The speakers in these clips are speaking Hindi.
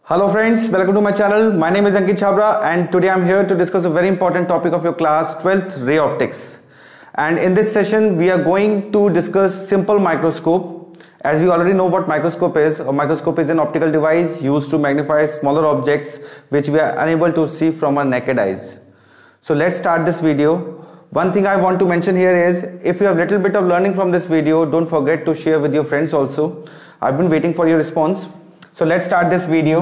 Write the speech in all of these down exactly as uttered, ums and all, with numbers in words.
Hello friends, welcome to my channel. My name is Ankit Chhabra and today I am here to discuss a very important topic of your class, twelfth, ray optics. And in this session we are going to discuss simple microscope. As we already know what microscope is, a microscope is an optical device used to magnify smaller objects which we are unable to see from our naked eyes. So let's start this video. One thing I want to mention here is, if you have little bit of learning from this video, don't forget to share with your friends also. I've been waiting for your response. So let's start this video.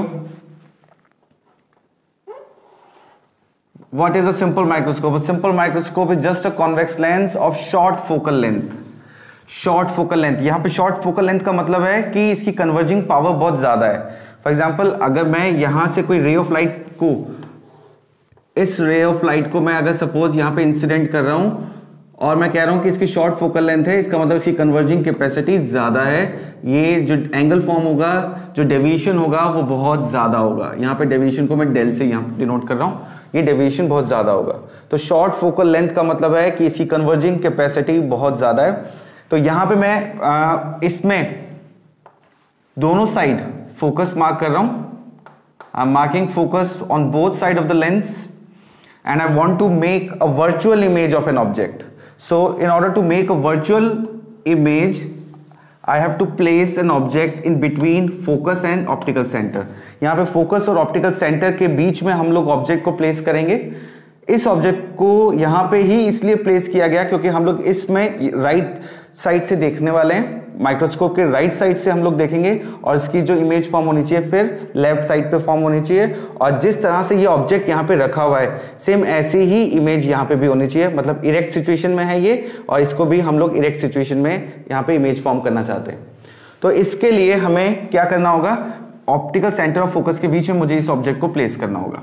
What is a simple microscope? A simple microscope is just a convex lens of short focal length. Short focal length, यहाँ पे short focal length का मतलब है कि इसकी converging power बहुत ज़्यादा है. For example, अगर मैं यहाँ से कोई ray of light को, इस ray of light को मैं अगर suppose यहाँ पे incident कर रहा हूँ और मैं कह रहा हूँ कि इसकी शॉर्ट फोकल लेंथ है, इसका मतलब इसकी कन्वर्जिंग कैपेसिटी ज्यादा है. ये जो एंगल फॉर्म होगा, जो डेविएशन होगा वो बहुत ज्यादा होगा. यहाँ पे डेविएशन को मैं डेल से यहाँ डिनोट कर रहा हूँ, ये डेविएशन बहुत ज्यादा होगा. तो शॉर्ट फोकल लेंथ का मतलब है कि इसकी कन्वर्जिंग कैपेसिटी बहुत ज्यादा है. तो यहाँ पे मैं आ, इसमें दोनों साइड फोकस मार्क कर रहा हूँ. I am marking focus on both side of the lens and I want to make a virtual image of an object. So in order to make a virtual image, I have to place an object in between focus and optical center. यहाँ पे focus और optical center के बीच में हम लोग object को place करेंगे. इस ऑब्जेक्ट को यहाँ पे ही इसलिए प्लेस किया गया क्योंकि हम लोग इसमें राइट साइड से देखने वाले हैं. माइक्रोस्कोप के राइट साइड से हम लोग देखेंगे और इसकी जो इमेज फॉर्म होनी चाहिए फिर लेफ्ट साइड पे फॉर्म होनी चाहिए. और जिस तरह से ये ऑब्जेक्ट यहाँ पे रखा हुआ है, सेम ऐसी ही इमेज यहाँ पे भी होनी चाहिए. मतलब इरेक्ट सिचुएशन में है ये, और इसको भी हम लोग इरेक्ट सिचुएशन में यहाँ पे इमेज फॉर्म करना चाहते हैं. तो इसके लिए हमें क्या करना होगा, ऑप्टिकल सेंटर ऑफ फोकस के बीच में मुझे इस ऑब्जेक्ट को प्लेस करना होगा.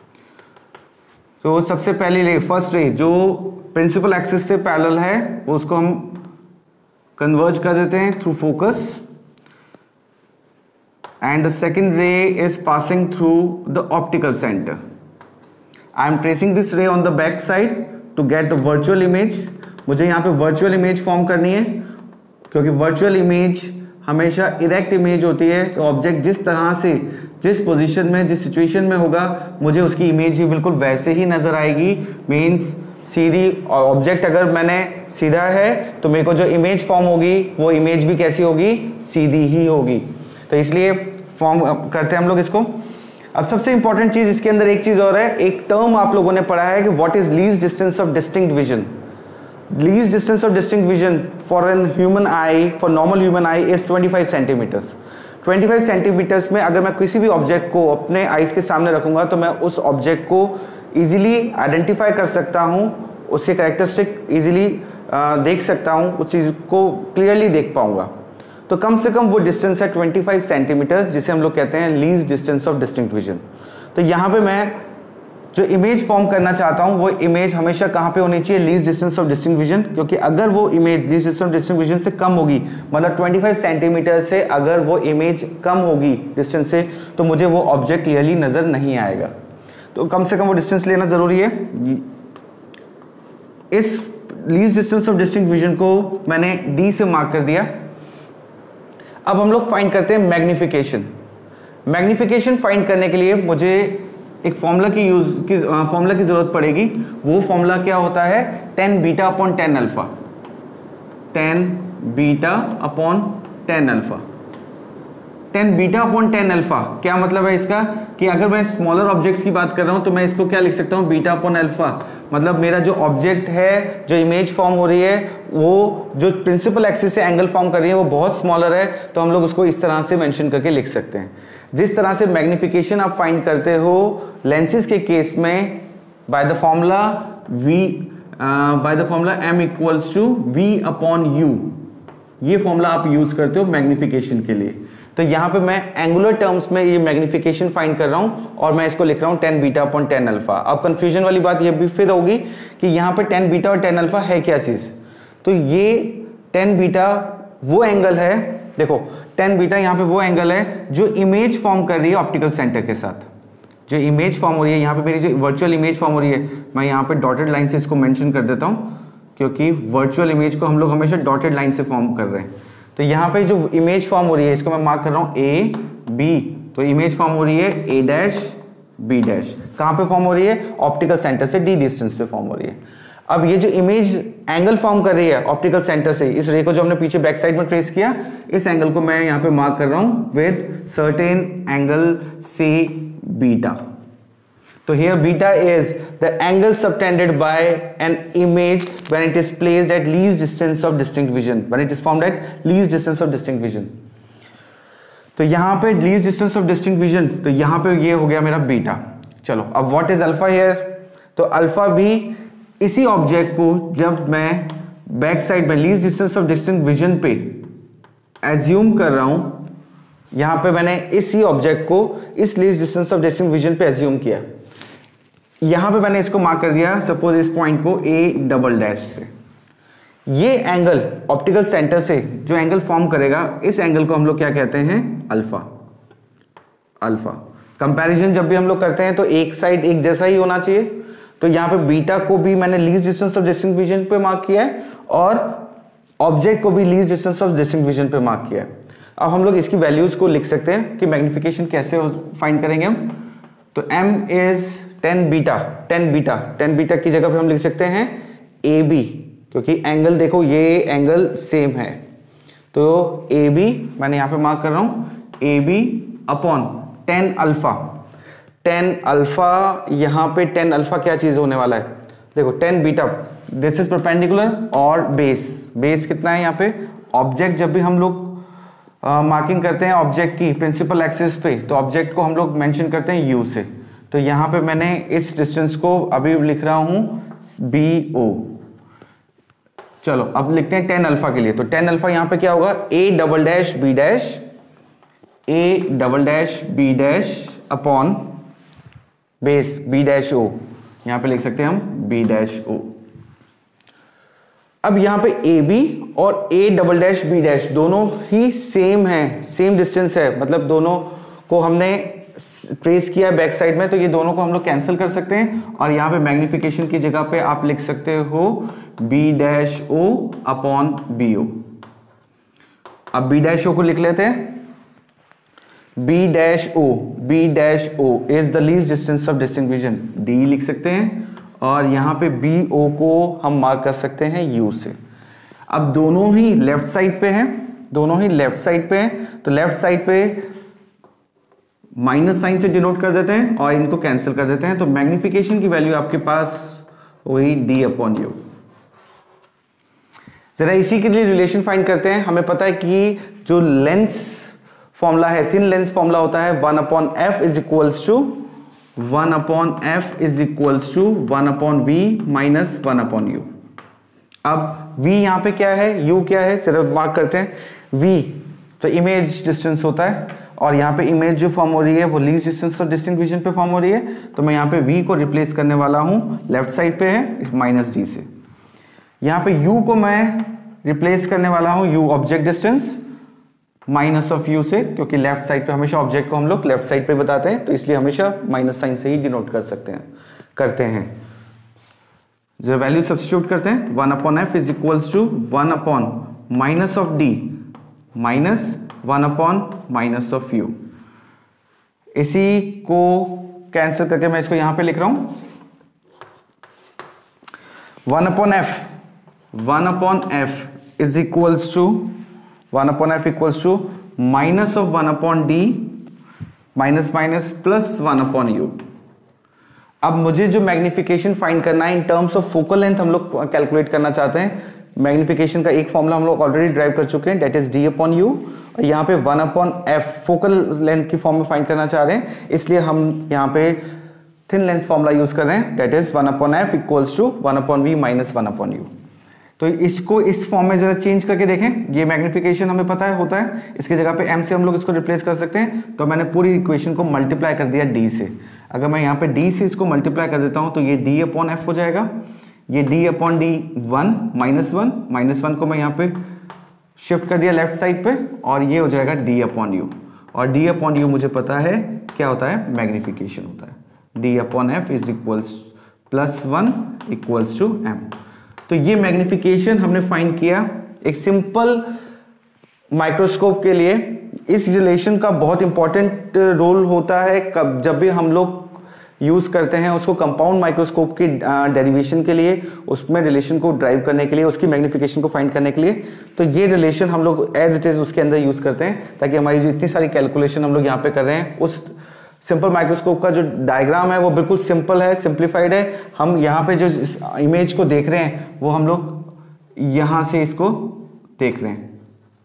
तो सबसे पहली रे, फर्स्ट रे जो प्रिंसिपल एक्सिस से पैरेलल है उसको हम कन्वर्ज कर देते हैं through focus. And the second ray is passing through the optical centre. I am tracing this ray on the back side to get the virtual image. मुझे यहाँ पे वर्चुअल इमेज फॉर्म करनी है क्योंकि वर्चुअल इमेज हमेशा इरेक्ट इमेज होती है. तो ऑब्जेक्ट जिस तरह से, जिस पोजीशन में, जिस सिचुएशन में होगा, मुझे उसकी इमेज भी बिल्कुल वैसे ही नजर आएगी. मींस सीधी ऑब्जेक्ट अगर मैंने सीधा है तो मेरे को जो इमेज फॉर्म होगी वो इमेज भी कैसी होगी, सीधी ही होगी. तो इसलिए फॉर्म करते हैं हम लोग इसको. अब सबसे इंपॉर्टेंट चीज इसके अंदर एक चीज और है. एक टर्म आप लोगों ने पढ़ा है कि what is least distance of distinct vision. Least distance of distinct vision for a human eye, for normal human eye is twenty-five centimeters. twenty-five centimeters में अगर मैं किसी भी ऑब्जेक्ट को अपने आईज के सामने रखूंगा तो मैं उस ऑब्जेक्ट को इजीली आइडेंटिफाई कर सकता हूँ, उसके कैरेक्टरिस्टिक इजीली देख सकता हूँ, उस चीज को क्लियरली देख पाऊंगा. तो कम से कम वो डिस्टेंस है twenty-five centimeters, जिसे हम लोग कहते हैं least distance of distinct vision. तो यहाँ पे मैं जो इमेज फॉर्म करना चाहता हूं वो इमेज हमेशा कहां पे होनी चाहिए, least distance of distinct vision. क्योंकि अगर वो image least distance of distinct vision से कम होगी, मतलब पच्चीस सेंटीमीटर से अगर वो इमेज कम होगी डिस्टेंस से, तो मुझे वो ऑब्जेक्ट क्लियरली नजर नहीं आएगा. तो कम से कम वो डिस्टेंस लेना जरूरी है. इस least distance of distinct vision को मैंने डी से मार्क कर दिया. अब हम लोग फाइंड करते हैं मैग्निफिकेशन. मैग्निफिकेशन फाइंड करने के लिए मुझे एक फॉर्मूला की यूज की फॉर्मूला की जरूरत पड़ेगी. वो फॉर्मूला क्या होता है, tan beta upon tan alpha. Tan beta upon tan alpha. Tan beta upon tan alpha क्या मतलब है इसका, कि अगर मैं स्मॉलर ऑब्जेक्ट्स की बात कर रहा हूं तो मैं इसको क्या लिख सकता हूं, बीटा अपॉन अल्फा. मतलब मेरा जो ऑब्जेक्ट है, जो इमेज फॉर्म हो रही है, वो जो प्रिंसिपल एक्सिस से एंगल फॉर्म कर रही है वो बहुत स्मॉलर है, तो हम लोग उसको इस तरह से मेंशन करके लिख सकते हैं. जिस तरह से मैग्निफिकेशन आप फाइंड करते हो लेंसेज के केस में by the formula v by the formula m equals to v upon u. ये फॉर्मूला आप यूज करते हो मैग्निफिकेशन के लिए. तो यहां पे मैं एंगुलर टर्म्स में ये मैग्निफिकेशन फाइंड कर रहा हूं और मैं इसको लिख रहा हूं tan beta upon tan alpha. अब कंफ्यूजन वाली बात ये भी फिर होगी कि यहां पे टेन बीटा और टेन अल्फा है क्या चीज. तो ये टेन बीटा वो एंगल है, देखो टेन बीटा यहाँ पे वो एंगल है जो इमेज फॉर्म कर रही है ऑप्टिकल सेंटर के साथ. जो इमेज फॉर्म हो रही है यहाँ पे, मेरी जो वर्चुअल इमेज फॉर्म हो रही है, मैं यहाँ पे डॉटेड लाइन से इसको मेंशन कर देता हूँ क्योंकि वर्चुअल इमेज को हम लोग हमेशा डॉटेड लाइन से फॉर्म कर रहे हैं. तो यहाँ पे जो इमेज फॉर्म हो रही है इसको मैं मार्क कर रहा हूँ ए बी. तो इमेज फॉर्म हो रही है ए डैश बी डैश, कहां पे फॉर्म हो रही है? ऑप्टिकल सेंटर से डी डिस्टेंस पे फॉर्म हो रही है। अब ये जो इमेज एंगल फॉर्म कर रही है ऑप्टिकल सेंटर से, इस रे को जो हमने पीछे बैक साइड में ट्रेस किया, इस एंगल को मैं यहां पे मार्क कर रहा हूं विद सर्टेन एंगल से बीटा। तो here beta is the angle subtended by an image when it is placed at least distance of distinct vision, when it is formed at least distance of distinct vision. तो यहां पे least distance of distinct vision, तो यहां पे ये हो गया मेरा बीटा। चलो अब what is alpha here? तो अल्फा भी इसी ऑब्जेक्ट को जब मैं बैक साइड में least distance of distinct vision पे एज्यूम कर रहा हूं, यहां पे मैंने इसी ऑब्जेक्ट को इस least distance of distinct vision पे एज्यूम किया, यहां पे मैंने इसको मार्क कर दिया सपोज इस पॉइंट को ए डबल डैश से। ये एंगल ऑप्टिकल सेंटर से जो एंगल फॉर्म करेगा, इस एंगल को हम लोग क्या कहते हैं? अल्फा। अल्फा कंपैरिजन जब भी हम लोग करते हैं तो एक साइड एक जैसा ही होना चाहिए, तो यहां पे बीटा को भी मैंने least distance of distinct vision पे मार्क किया है और ऑब्जेक्ट को भी least distance of distinct vision पे मार्क किया है। अब हम लोग इसकी वैल्यूज को लिख सकते हैं कि मैग्निफिकेशन कैसे फाइंड करेंगे हम। तो m is tan beta, tan beta, tan beta की जगह पे हम लिख सकते हैं ए बी, क्योंकि एंगल देखो ये एंगल सेम है, तो ए बी मैंने यहां पे मार्क कर रहा हूं A B upon tan alpha. Tan alpha, यहां पे टेन अल्फा क्या चीज होने वाला है? देखो tan beta, this is perpendicular और बेस, बेस कितना है यहाँ पे? ऑब्जेक्ट जब भी हम लोग मार्किंग करते हैं ऑब्जेक्ट की प्रिंसिपल एक्सिस पे, तो ऑब्जेक्ट को हम लोग मेंशन करते हैं यू से, तो यहां पे मैंने इस डिस्टेंस को अभी लिख रहा हूं बी ओ। चलो अब लिखते हैं टेन अल्फा के लिए, तो टेन अल्फा यहां पे क्या होगा? A double dash B dash, A double dash B dash upon base B dash O, यहां पे लिख सकते हैं हम बी डैश ओ। अब यहां पे ए बी और A double dash B dash दोनों ही सेम है, सेम डिस्टेंस है, मतलब दोनों को हमने ट्रेस किया बैक साइड में, तो ये दोनों को हम लोग कैंसिल कर सकते हैं और यहां पे मैग्निफिकेशन की जगह पे आप लिख सकते हो B dash O upon B O. अब बी डैश ओ को लिख लेते हैं, B dash O, B dash O is the least distance of distinct vision, D लिख सकते हैं, और यहां पे बी ओ को हम मार्क कर सकते हैं यू से। अब दोनों ही लेफ्ट साइड पे हैं, दोनों ही लेफ्ट साइड पे हैं, तो लेफ्ट साइड पे माइनस साइन से डिनोट कर देते हैं और इनको कैंसिल कर देते हैं, तो मैग्निफिकेशन की वैल्यू आपके पास वही डी अपॉन यू। जरा इसी के लिए रिलेशन फाइंड करते हैं। हमें पता है कि जो लेंस फॉर्मूला है, थिन लेंस फॉर्मूला होता है one upon F is equals to one upon F is equals to one upon V minus one upon U. अब v यहां पे क्या है, u क्या है, सिर्फ मार्क करते हैं। v तो इमेज डिस्टेंस होता है और यहाँ पे इमेज जो फॉर्म हो रही है वो least distance of distinct vision पे फॉर्म हो रही है, तो मैं यहाँ पे v को रिप्लेस करने वाला हूँ, लेफ्ट साइड पे है माइनस डी से। यहाँ पे u को मैं रिप्लेस करने वाला हूँ u object distance minus of u से, क्योंकि लेफ्ट साइड पे हमेशा ऑब्जेक्ट को हम लोग लेफ्ट साइड पे बताते हैं, तो इसलिए हमेशा माइनस साइन से ही डिनोट कर सकते हैं करते हैं। जो वैल्यू सब्स्टिट्यूट करते हैं, one upon F is equals to one upon minus of D minus one upon minus of U. इसी को कैंसिल करके मैं इसको यहां पे लिख रहा हूं, one upon F one upon F is equals to one upon F equals to minus of one upon D minus minus plus one upon U. अब मुझे जो मैग्निफिकेशन फाइंड करना है in terms of focal length हम लोग कैलकुलेट करना चाहते हैं। मैग्निफिकेशन का एक फॉर्मूला हम लोग ऑलरेडी ड्राइव कर चुके हैं, that is D upon U, और यहाँ पे one upon F focal length की फॉर्म में फाइंड करना चाह रहे हैं, इसलिए हम यहाँ पे थिन लेंथ फॉर्मूला यूज कर रहे हैं, that is one upon F equals to one upon V minus one upon U. तो इसको इस फॉर्म में जरा चेंज करके देखें, ये मैग्निफिकेशन हमें पता है होता है, इसकी जगह पे m से हम लोग इसको रिप्लेस कर सकते हैं, तो मैंने पूरी इक्वेशन को मल्टीप्लाई कर दिया d से। अगर मैं यहाँ पे d से इसको मल्टीप्लाई कर देता हूं तो ये d अपॉन एफ हो जाएगा, ये d upon D one minus one, minus one को मैं यहाँ पे शिफ्ट कर दिया लेफ्ट साइड पे, और ये हो जाएगा d अपॉन यू, और d अपॉन यू मुझे पता है क्या होता है, मैग्निफिकेशन होता है। d upon F is equals plus one equals to m। तो ये मैग्निफिकेशन हमने फाइंड किया एक सिंपल माइक्रोस्कोप के लिए, इस रिलेशन का बहुत इंपॉर्टेंट रोल होता है कब जब भी हम लोग यूज करते हैं उसको कंपाउंड माइक्रोस्कोप की डेरिवेशन के लिए, उसमें रिलेशन को ड्राइव करने के लिए, उसकी मैग्निफिकेशन को फाइंड करने के लिए। तो ये रिलेशन हम लोग एज इट इज उसके अंदर यूज करते हैं ताकि हमारी जो इतनी सारी कैलकुलेशन हम लोग यहाँ पे कर रहे हैं, उस सिंपल माइक्रोस्कोप का जो डायग्राम है वो बिल्कुल सिंपल है, सिंप्लीफाइड है। हम यहाँ पे जो इमेज को देख रहे हैं वो हम लोग यहां से इसको देख रहे हैं,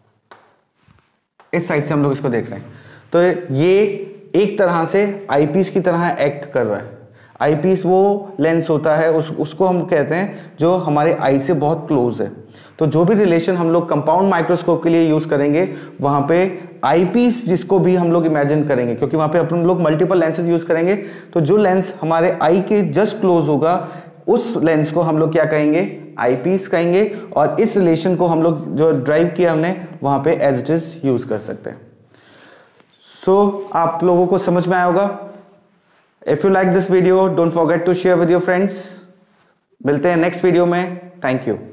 इस साइड से हम लोग इसको देख रहे हैं। तो ये एक तरह से आईपीस की तरह एक्ट कर रहा है। आईपीस वो लेंस होता है, उस उसको हम कहते हैं जो हमारे आई से बहुत क्लोज है। तो जो भी रिलेशन हम लोग कंपाउंड माइक्रोस्कोप के लिए यूज करेंगे वहां पे आईपीस जिसको भी हम लोग इमेजिन करेंगे, क्योंकि वहां पे अपन लोग मल्टीपल लेंसेज यूज करेंगे, तो जो लेंस हमारे आई के जस्ट क्लोज होगा उस लेंस को हम लोग क्या कहेंगे, आईपीस कहेंगे। और इस रिलेशन को हम लोग जो ड्राइव किया हमने वहां पे एज इट इज यूज कर सकते हैं। सो so, आप लोगों को समझ में आया होगा। If you like this video don't forget to share with your friends. मिलते हैं नेक्स्ट वीडियो में। Thank you.